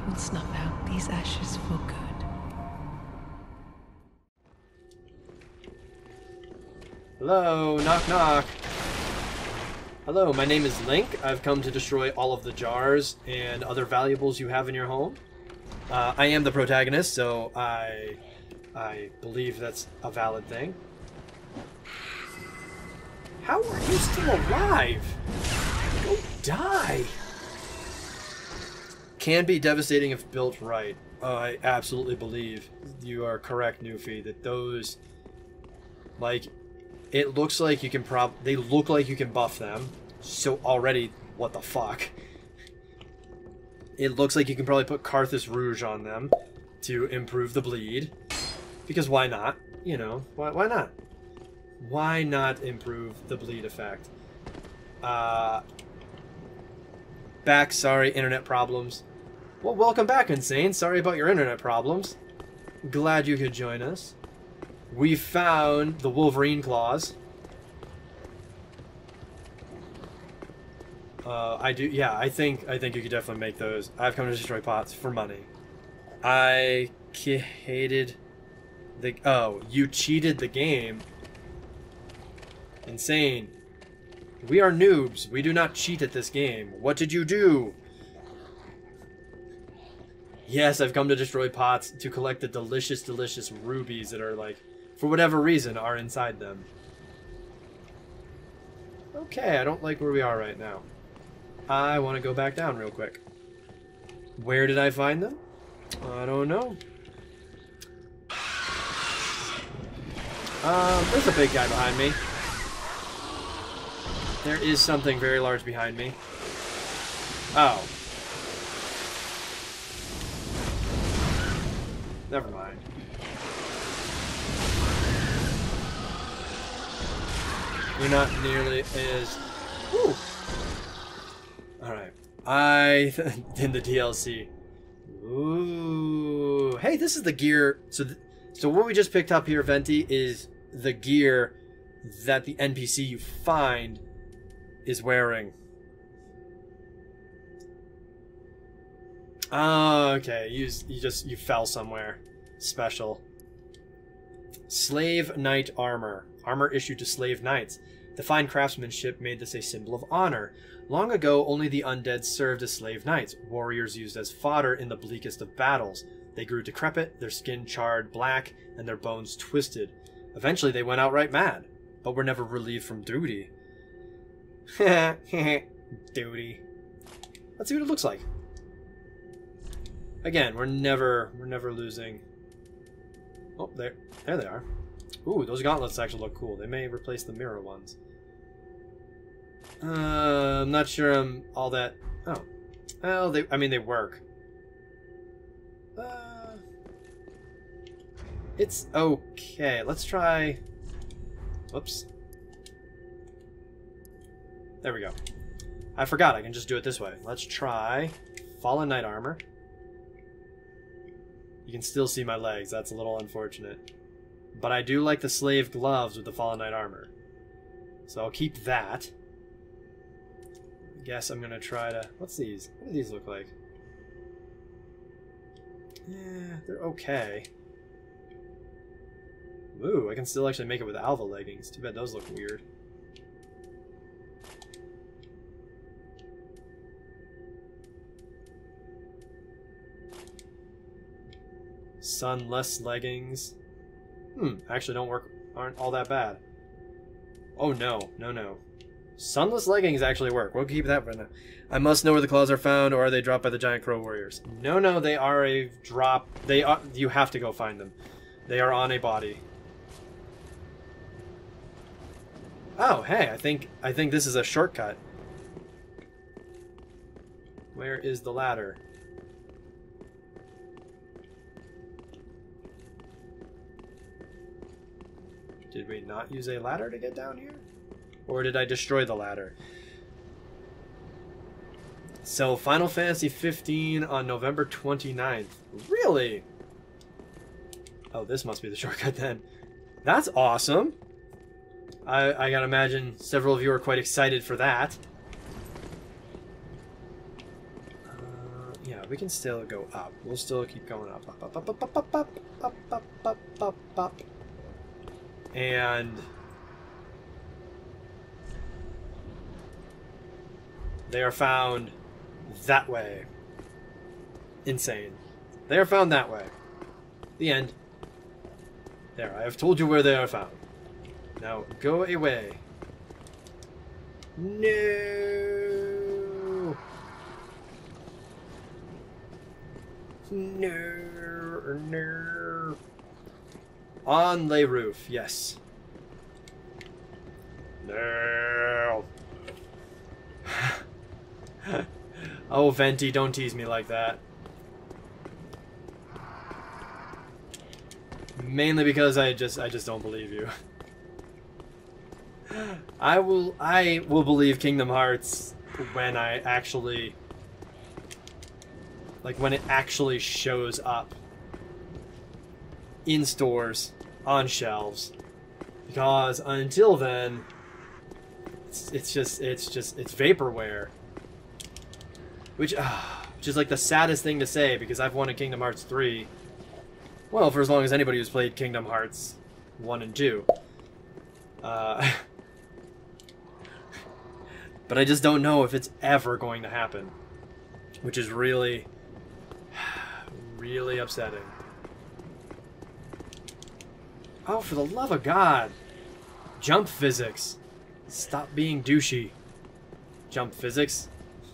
would snuff out these ashes for good. Hello, knock knock. Hello, my name is Link. I've come to destroy all of the jars and other valuables you have in your home. I am the protagonist, so I believe that's a valid thing. How are you still alive? Go die! Can be devastating if built right. Oh, I absolutely believe you are correct, Newfie, that those, like, it looks like you can they look like you can buff them. So already, what the fuck? It looks like you can probably put Carthus Rouge on them to improve the bleed. Because why not? You know, why not? Why not improve the bleed effect? Back, sorry, internet problems. Well, welcome back, Insane. Sorry about your internet problems. Glad you could join us. We found the Wolverine claws. I think you could definitely make those. I've come to destroy pots for money. I hated the... Oh, you cheated the game. Insane. We are noobs. We do not cheat at this game. What did you do? Yes, I've come to destroy pots to collect the delicious, delicious rubies that are, like, for whatever reason, are inside them. Okay, I don't like where we are right now. I want to go back down real quick. Where did I find them? I don't know. There's a big guy behind me. There is something very large behind me. Oh. Never mind. You're not nearly as... Woo! Alright. In the DLC. Ooh. Hey, this is the gear... So what we just picked up here, Venti, is the gear that the NPC you find is wearing. Oh, okay. You fell somewhere. Special. Slave Knight Armor. Armor issued to slave knights. The fine craftsmanship made this a symbol of honor. Long ago, only the undead served as slave knights, warriors used as fodder in the bleakest of battles. They grew decrepit, their skin charred black, and their bones twisted. Eventually, they went outright mad, but were never relieved from duty. Duty. Let's see what it looks like. Again, we're never losing. Oh, there they are. Ooh, those gauntlets actually look cool. They may replace the mirror ones. I'm not sure I'm all that... Oh. Well, I mean, they work. It's okay. Let's try... Whoops. There we go. I forgot I can just do it this way. Let's try Fallen Knight Armor. You can still see my legs. That's a little unfortunate. But I do like the slave gloves with the Fallen Knight Armor. So I'll keep that. I guess I'm going to try to... What's these? What do these look like? Yeah, they're okay. Ooh, I can still actually make it with Alva leggings. Too bad those look weird. Sunless leggings. Actually aren't all that bad. Oh no. Sunless leggings actually work. We'll keep that for now. I must know where the claws are found, or are they dropped by the giant crow warriors? No, they are a drop. You have to go find them. They are on a body. Oh, hey, I think this is a shortcut. Where is the ladder? Did we not use a ladder to get down here? Or did I destroy the ladder? So, Final Fantasy 15 on November 29th. Really? Oh, this must be the shortcut then. That's awesome. I gotta imagine several of you are quite excited for that. Yeah, we can still go up. We'll still keep going up. Up, up, up, up, up, up, up, up, up, up, up. And they are found that way. Insane. They are found that way. The end. There, I have told you where they are found. Now, go away. No! No! No! On lay roof, yes. No! Oh, Venti, don't tease me like that. Mainly because I just don't believe you. I will believe Kingdom Hearts when I actually, like, when it actually shows up in stores, on shelves, because until then it's vaporware, which is like the saddest thing to say, because I've wanted Kingdom Hearts 3, well, for as long as anybody who's played Kingdom Hearts 1 and 2. But I just don't know if it's ever going to happen, which is really, really upsetting. Oh, for the love of God! Jump physics! Stop being douchey. Jump physics.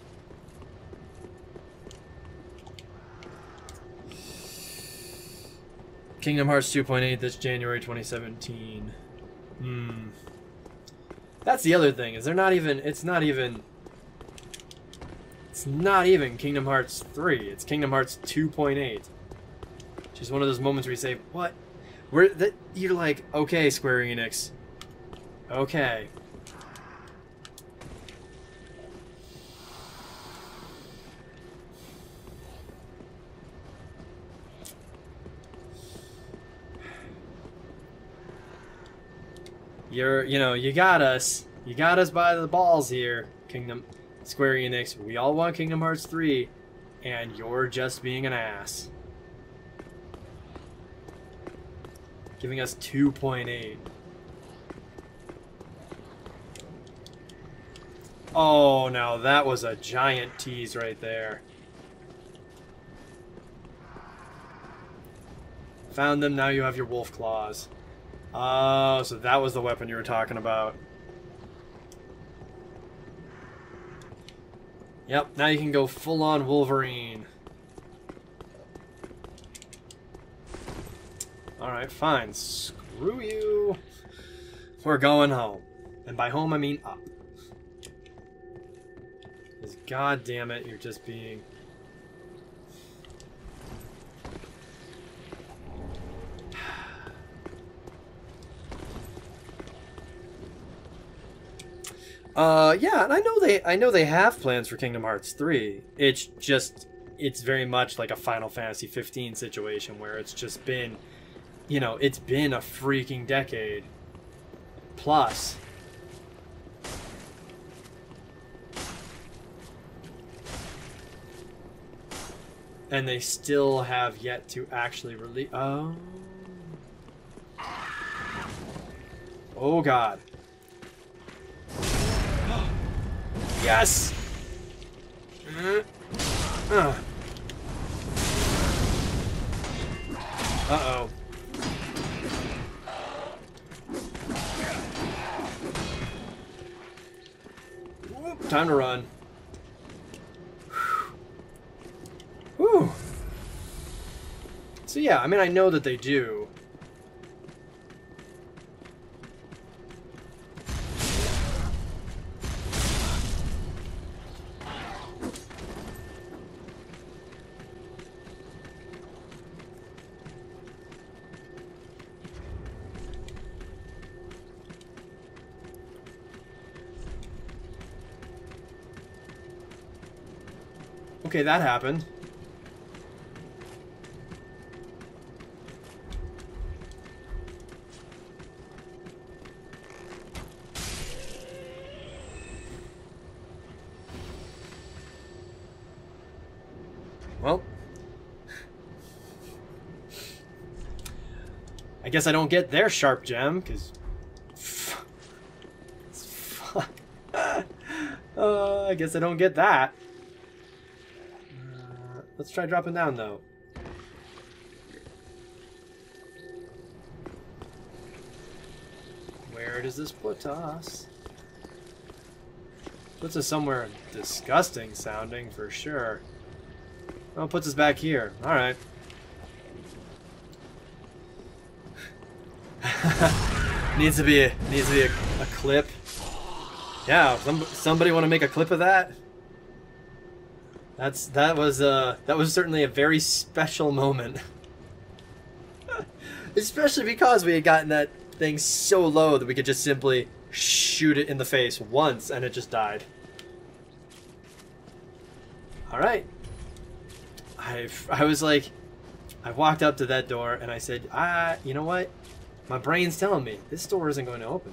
Kingdom Hearts 2.8 this January 2017. That's the other thing, is they're not even, it's not even Kingdom Hearts 3, it's Kingdom Hearts 2.8. Which is one of those moments where you say, what? You're like, okay, Square Enix. Okay. You got us. You got us by the balls here, Square Enix. We all want Kingdom Hearts 3, and you're just being an ass. Giving us 2.8. Oh, now that was a giant tease right there. Found them, now you have your wolf claws. Oh, so that was the weapon you were talking about. Yep, now you can go full-on Wolverine. Alright, fine. Screw you. We're going home. And by home, I mean up. Because, god damn it, you're just being... yeah, and I know they have plans for Kingdom Hearts 3. It's very much like a Final Fantasy 15 situation where it's just been, it's been a freaking decade plus. And they still have yet to actually release. Oh. Oh god. Yes! Uh-oh. Time to run. Whew. So yeah, I mean, I know that they do. Okay, that happened. Well, I guess I don't get their sharp gem, because... I guess I don't get that. Let's try dropping down, though. Where does this put us? Puts us somewhere disgusting sounding, for sure. Well, it puts us back here. Alright. needs to be a clip. Yeah, somebody want to make a clip of that? That was certainly a very special moment. Especially because we had gotten that thing so low that we could just simply shoot it in the face once and it just died. Alright. I was like, I walked up to that door and I said, you know what? My brain's telling me this door isn't going to open.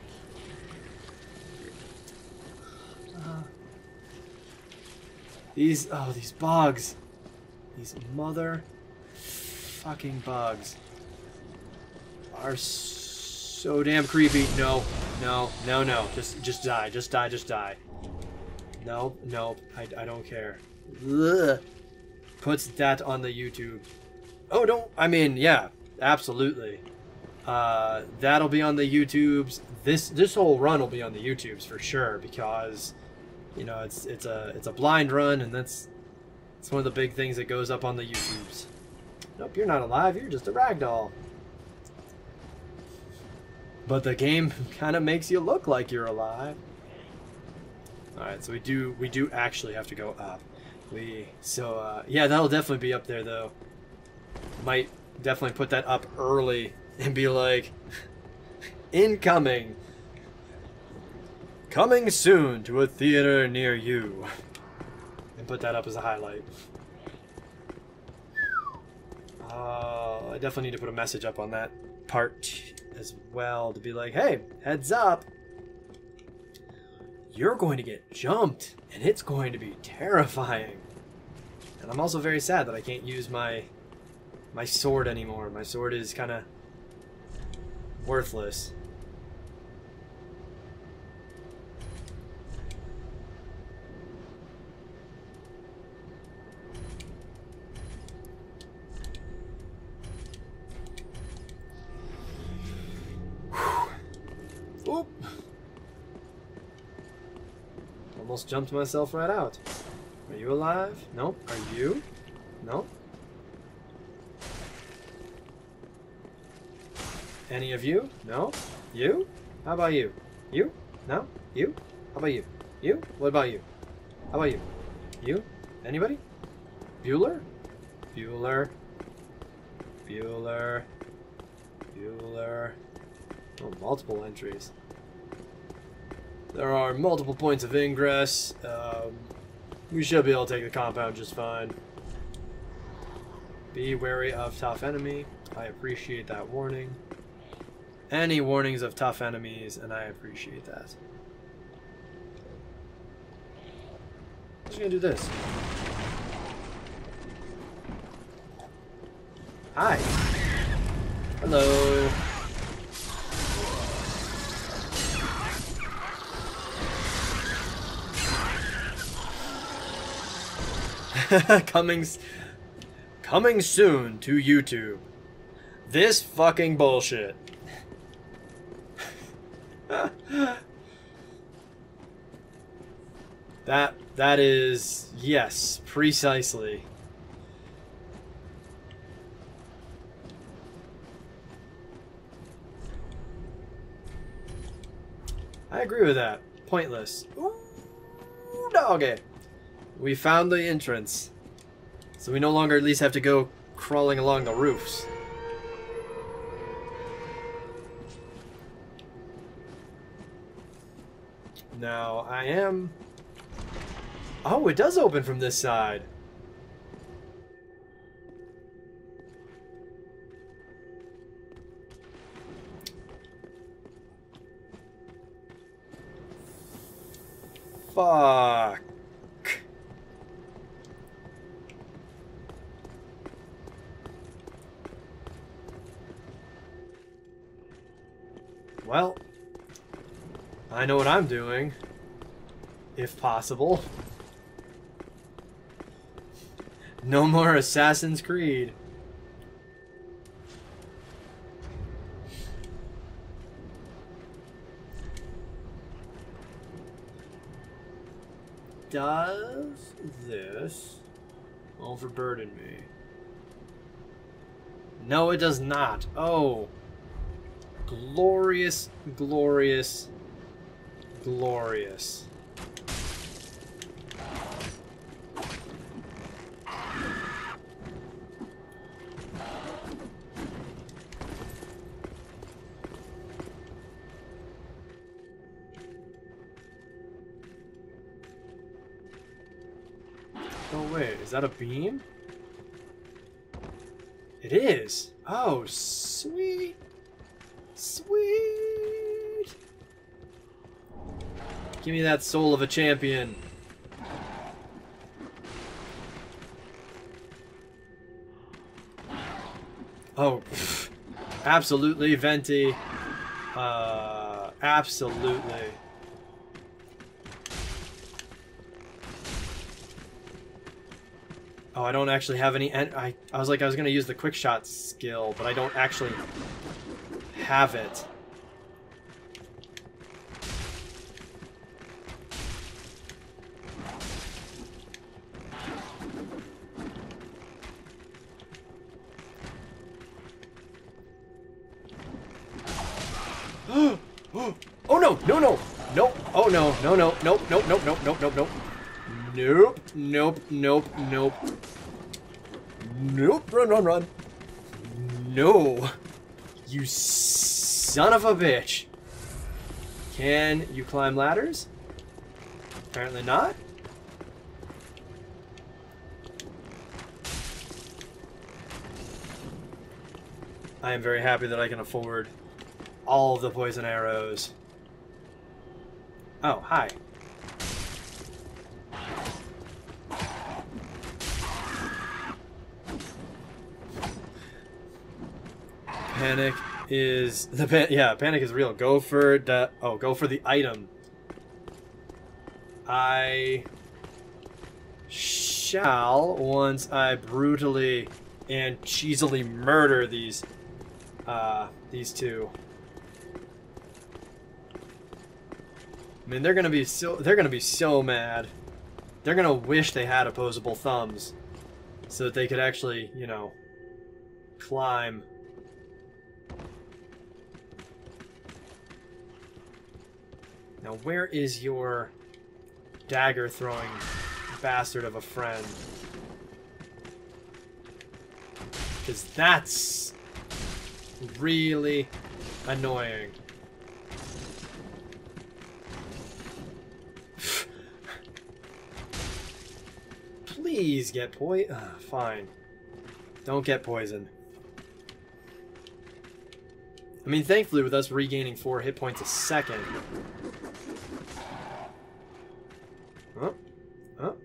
These bugs. These mother fucking bugs are so damn creepy. No. Just die. Just die. No. I don't care. Ugh. Puts that on the YouTube. Oh, don't. I mean, yeah, absolutely. That'll be on the YouTubes. This whole run will be on the YouTubes for sure, because you know it's a blind run, and it's one of the big things that goes up on the YouTubes. Nope, you're not alive. You're just a ragdoll. But the game kind of makes you look like you're alive. All right, so we do actually have to go up. Yeah, that'll definitely be up there though. Might definitely put that up early and be like, incoming, coming soon to a theater near you, and put that up as a highlight. I definitely need to put a message up on that part as well to be like, hey, heads up, you're going to get jumped and it's going to be terrifying. And I'm also very sad that I can't use my sword anymore. My sword is kind of worthless. Oop. Almost jumped myself right out. Are you alive? Nope. Are you? Nope. Any of you? No? You? How about you? You? No? You? How about you? You? What about you? How about you? You? Anybody? Bueller? Bueller. Bueller. Bueller. Oh, multiple entries. There are multiple points of ingress. We should be able to take the compound just fine. Be wary of tough enemy. I appreciate that warning. Any warnings of tough enemies, and I appreciate that. I'm just gonna do this. Hi. Hello. Coming soon to YouTube. This fucking bullshit. That is, yes, precisely. I agree with that. Pointless. Ooh, doggy. We found the entrance. So we no longer at least have to go crawling along the roofs. Now, I am... Oh, it does open from this side. Fuck. Well, I know what I'm doing. If possible. No more Assassin's Creed. Does this overburden me? No, it does not. Oh. Glorious, glorious, glorious. Oh wait, is that a beam? It is. Oh, sweet. Sweet. Give me that soul of a champion. Oh, pff, absolutely, Venti. Absolutely. Oh, I don't actually have any... I was like, I was going to use the quick shot skill, but I don't actually have it. Oh no! No! No! Nope! Oh no! No! No! Nope! Nope! Nope! Nope! Nope! Nope! Nope! Nope! Nope! Nope! Nope! Nope! Run! Run! Run! No! You son of a bitch! Can you climb ladders? Apparently not. I am very happy that I can afford all of the poison arrows. Oh, hi. Panic is panic is real. Go for the item. I shall, once I brutally and cheesily murder these two. I mean, they're gonna be so mad. They're gonna wish they had opposable thumbs so that they could actually, you know, climb. Now, where is your dagger-throwing bastard of a friend? Because that's really annoying. Please get poison. Fine. Don't get poisoned. I mean, thankfully, with us regaining 4 hit points a second. Oh. Oh.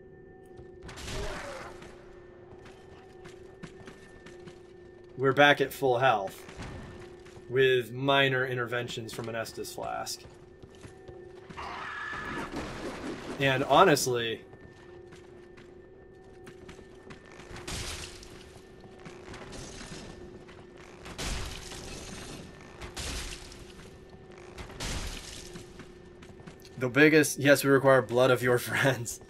We're back at full health. With minor interventions from an Estus flask. And honestly... the biggest... Yes, we require blood of your friends.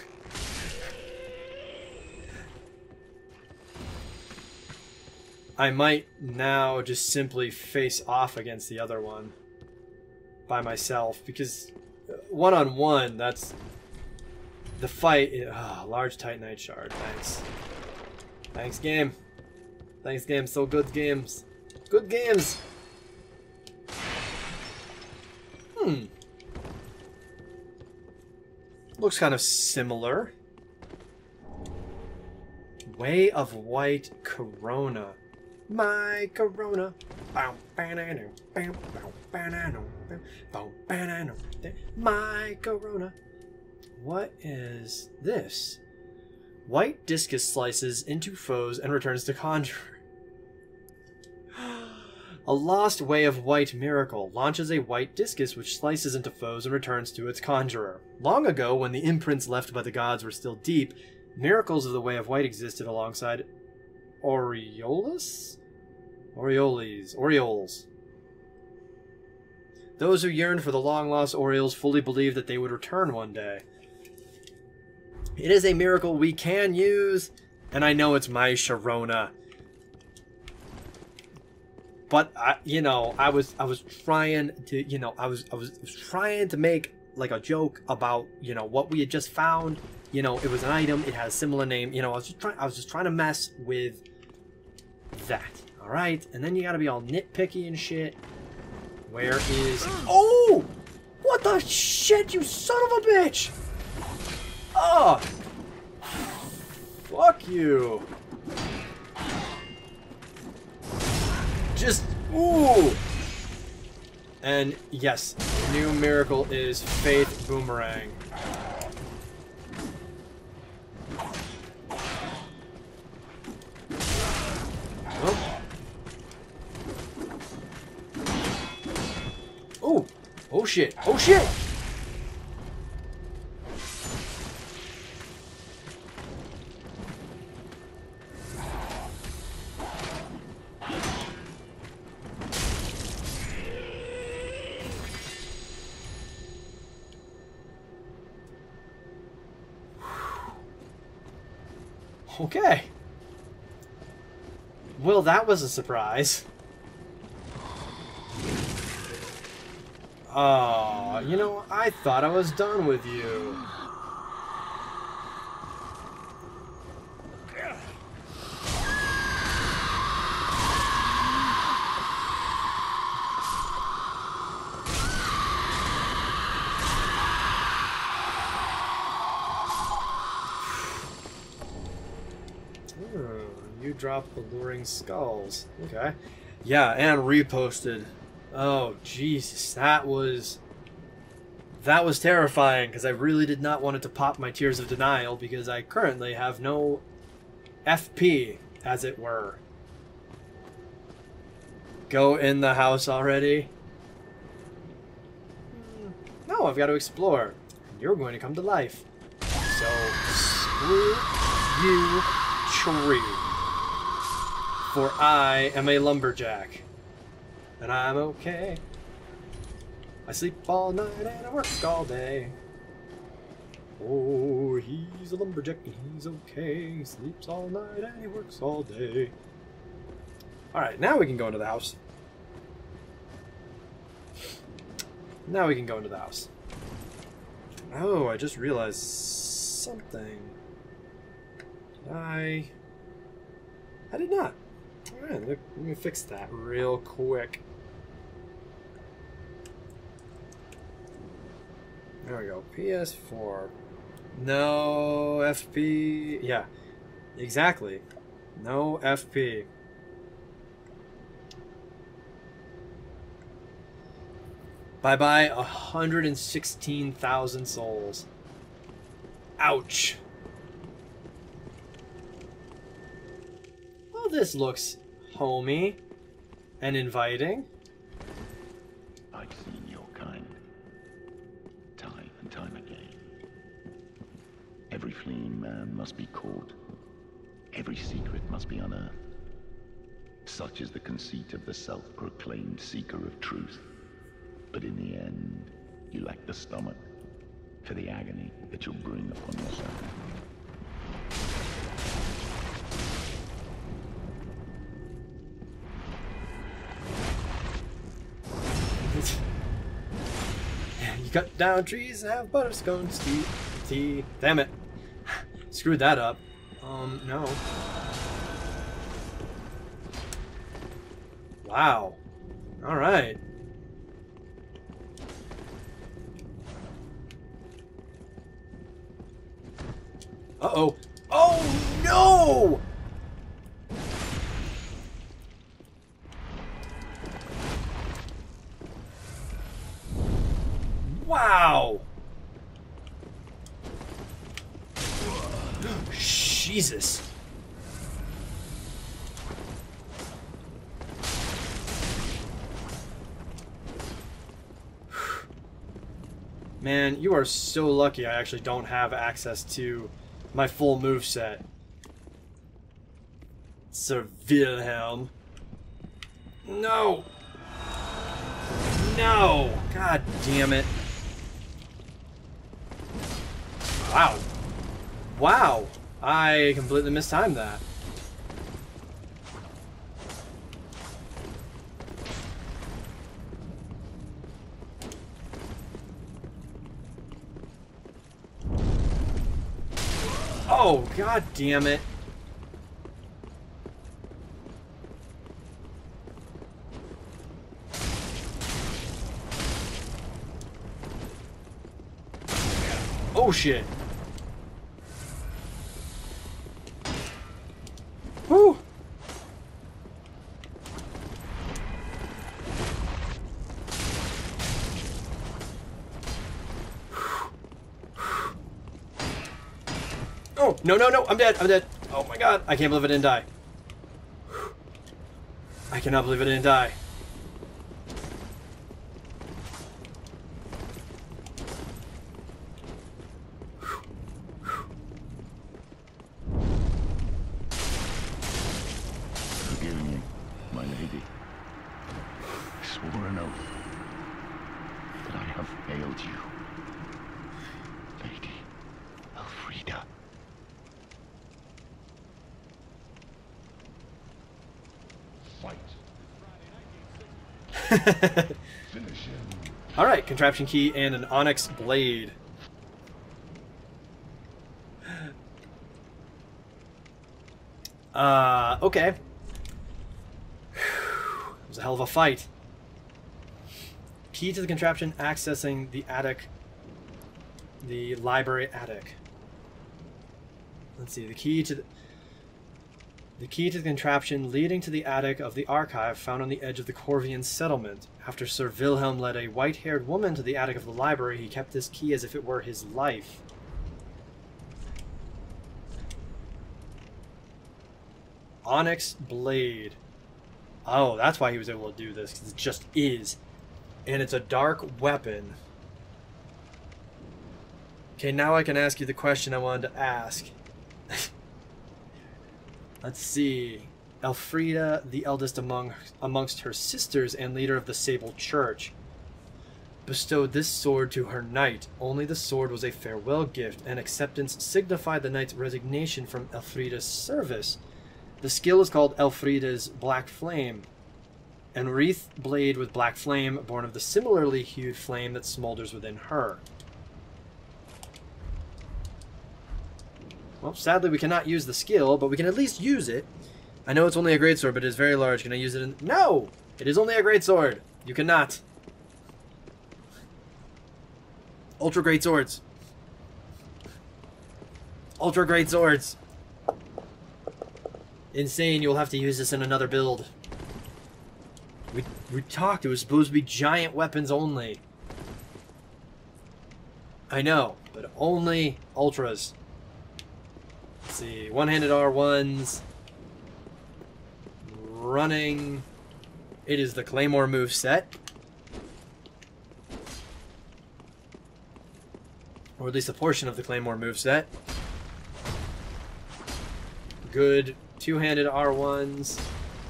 I might now just simply face off against the other one. By myself. Because one-on-one, that's... the fight... large Titanite shard. Thanks. Thanks, game. Thanks, game. So good games. Good games! Looks kind of similar. Way of White Corona. My Corona. My Corona. What is this? White discus slices into foes and returns to conjurer. A lost way of white miracle launches a white discus which slices into foes and returns to its conjurer. Long ago, when the imprints left by the gods were still deep, miracles of the way of white existed alongside Orioles? Orioles. Those who yearned for the long-lost Orioles fully believed that they would return one day. It is a miracle we can use, and I know it's my Sharona. But I was trying to, I was trying to make like a joke about, what we had just found. It was an item, it had a similar name. I was just trying to mess with that. All right, and then you got to be all nitpicky and shit. Where is? Oh, what the shit, you son of a bitch! Oh, fuck you. Just, ooh! And yes, new miracle is Faith Boomerang. Oh! Oh shit! Oh shit! Okay. Well, that was a surprise. Oh, I thought I was done with you. You dropped alluring skulls. Okay. Yeah, and reposted. Oh, Jesus, that was terrifying, because I really did not want it to pop my Tears of Denial, because I currently have no FP, as it were. Go in the house already? No, I've got to explore. You're going to come to life. So, screw you, tree. For I am a lumberjack. And I'm okay. I sleep all night and I work all day. Oh, he's a lumberjack and he's okay. He sleeps all night and he works all day. Alright, now we can go into the house. Now we can go into the house. Oh, I just realized something. I did not. Alright, let me fix that real quick. There we go. PS4. No FP. Yeah, exactly. No FP. Bye-bye 116,000 souls. Ouch. Well, this looks homey and inviting. I've seen your kind, time and time again. Every fleeing man must be caught. Every secret must be unearthed. Such is the conceit of the self-proclaimed seeker of truth. But in the end, you lack the stomach for the agony that you'll bring upon yourself. You cut down trees and have butterscotch tea. Damn it. Screwed that up. No. Wow. Alright. Uh-oh. Oh, no! Wow! Jesus. Man, you are so lucky I actually don't have access to my full moveset. Sir Wilhelm. No! No! God damn it. Wow. Wow! I completely mistimed that. Oh, god damn it. Oh shit. Woo. Oh, no, no, no, I'm dead, I'm dead. Oh my god, I can't believe I didn't die. I cannot believe I didn't die. Forgive me, my lady. I swore an oath that I have failed you. Lady Elfrida. Finish him. Alright, contraption key and an onyx blade. Okay. It was a hell of a fight. Key to the contraption accessing the attic. The library attic. Let's see, the key to the contraption leading to the attic of the archive found on the edge of the Corvian settlement. After Sir Wilhelm led a white-haired woman to the attic of the library, he kept this key as if it were his life. Onyx blade. Oh, that's why he was able to do this, because it just is. And it's a dark weapon. Okay, now I can ask you the question I wanted to ask. Let's see. Elfrida, the eldest amongst her sisters and leader of the Sable Church, bestowed this sword to her knight. Only the sword was a farewell gift, and acceptance signified the knight's resignation from Elfrida's service. The skill is called Elfrida's Black Flame, and wreathed blade with black flame, born of the similarly hued flame that smolders within her. Well, sadly we cannot use the skill, but we can at least use it. I know it's only a greatsword, but it is very large. Can I use it in... No! It is only a greatsword. You cannot. Ultra great swords. Ultra great swords. Insane, you'll have to use this in another build. We talked, it was supposed to be giant weapons only. I know, but only ultras. Let's see, one-handed R1s. Running. It is the Claymore move set. Or at least a portion of the Claymore move set. Good two-handed R1s.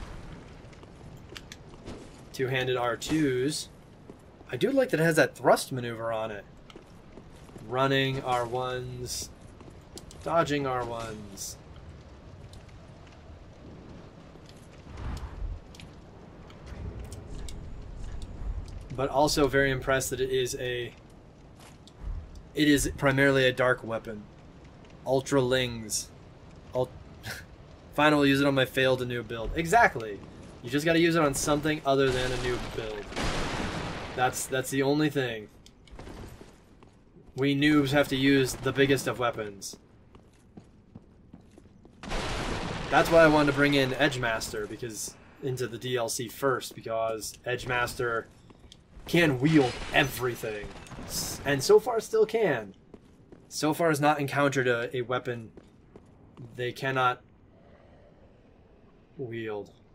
Two-handed R2s. I do like that it has that thrust maneuver on it. Running R1s. Dodging R1s. But also very impressed that it is primarily a dark weapon. Ultra Lings. Fine, we'll use it on my failed noob build. Exactly. You just gotta use it on something other than a noob build. That's the only thing. We noobs have to use the biggest of weapons. That's why I wanted to bring in Edgemaster into the DLC first, because Edgemaster can wield everything. And so far still can. So far has not encountered a weapon they cannot wield.